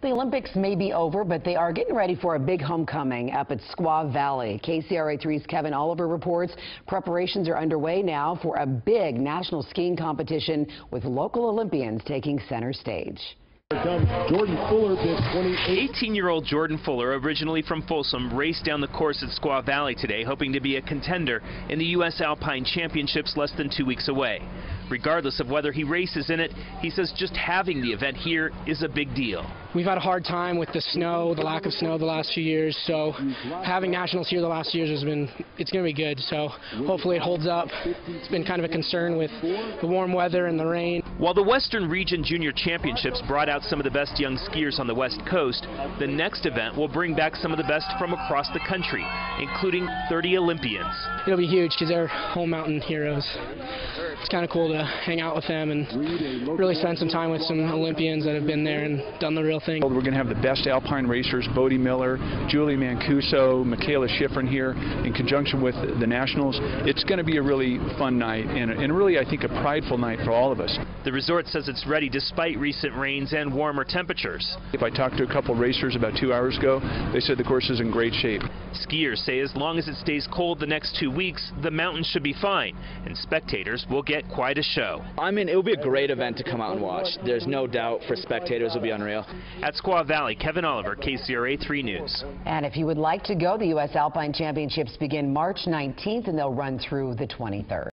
The Olympics may be over, but they are getting ready for a big homecoming up at Squaw Valley. KCRA 3's Kevin Oliver reports preparations are underway now for a big national skiing competition with local Olympians taking center stage. Here comes Jordan Fuller, 18-year-old Jordan Fuller, originally from Folsom, raced down the course at Squaw Valley today, hoping to be a contender in the US Alpine Championships less than 2 weeks away. Regardless of whether he races in it, he says just having the event here is a big deal. We've had a hard time with the snow, the lack of snow the last few years, so having nationals here the last few years it's going to be good, so hopefully it holds up. It's been kind of a concern with the warm weather and the rain. While the Western Region Junior Championships brought out some of the best young skiers on the West Coast, the next event will bring back some of the best from across the country, including 30 Olympians. It'll be huge because they're whole mountain heroes. It's kind of cool to hang out with them and really spend some time with some Olympians that have been there and done the real thing. We're going to have the best alpine racers, Bodie Miller, Julie Mancuso, Michaela Schifrin here in conjunction with the Nationals. It's going to be a really fun night and really, I think, a prideful night for all of us. The resort says it's ready despite recent rains and warmer temperatures. If I talked to a couple racers about 2 hours ago, they said the course is in great shape. Skiers say as long as it stays cold the next 2 weeks, the mountains should be fine, and spectators will get quite a show. I mean, it will be a great event to come out and watch. There's no doubt for spectators it will be unreal. At Squaw Valley, Kevin Oliver, KCRA 3 News. And if you would like to go, the US Alpine Championships begin March 19th and they'll run through the 23rd.